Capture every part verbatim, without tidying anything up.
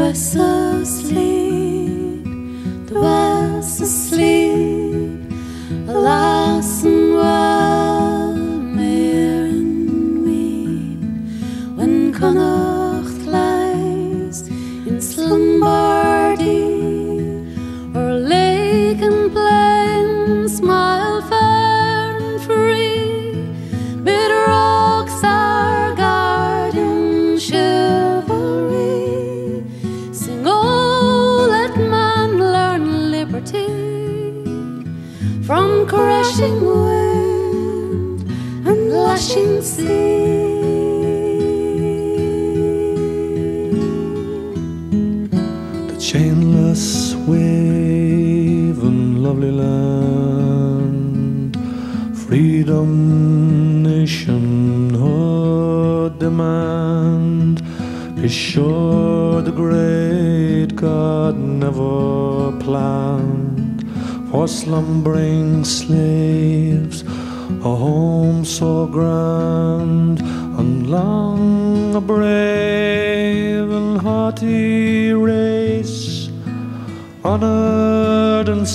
West asleep, the West asleep, alas and well meeren we, when Connacht lies in slumberdy, or lake and plain smile fair and free, mid rocks our guardian chivalry sing, oh, let man learn liberty from crashing wind and lashing sea. The chainless wave and lovely land, freedom, nationhood demand. Be sure the great God never planned for slumbering slaves a home so grand, and long a brave and haughty race, honored and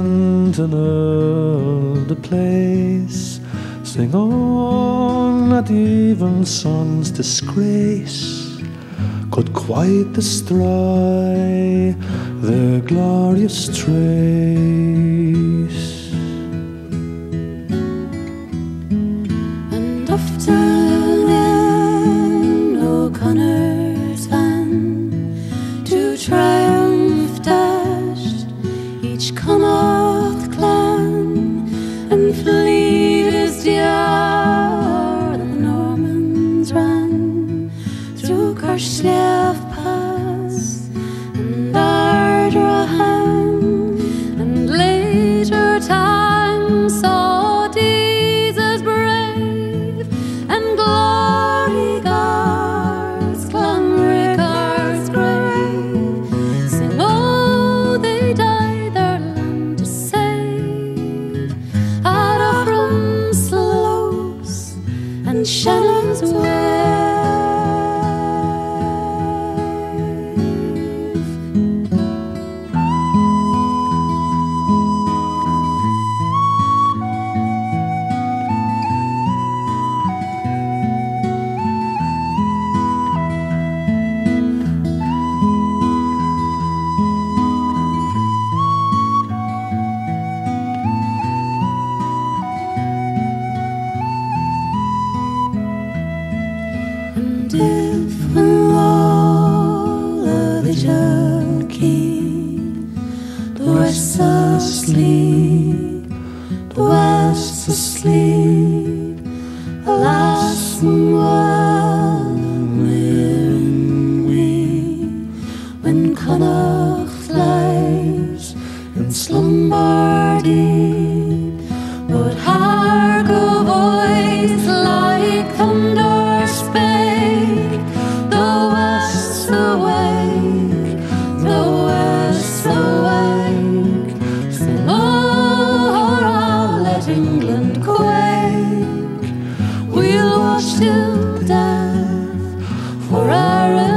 sentinel the place. Sing on, not even sun's disgrace could quite destroy their glorious trace. And often in O'Connor's van to triumph dashed each Connacht clan, and fleet as the hour the Normans ran through Carslave Pass and Ardrahan, and later times saw deeds as brave, and glory guards Clanricarde's grave. Sing, oh, they died their land to save, out of from Slopes and Shannon's way. And if when all of the Jalkee, the West's asleep, the West's asleep, alas and well meeren we, when Connacht lies in slumber deep, but hark a voice like thunder spake, the West's awake, the West's awake. Sing, oh, hurrah, let England quake, we'll watch till death for our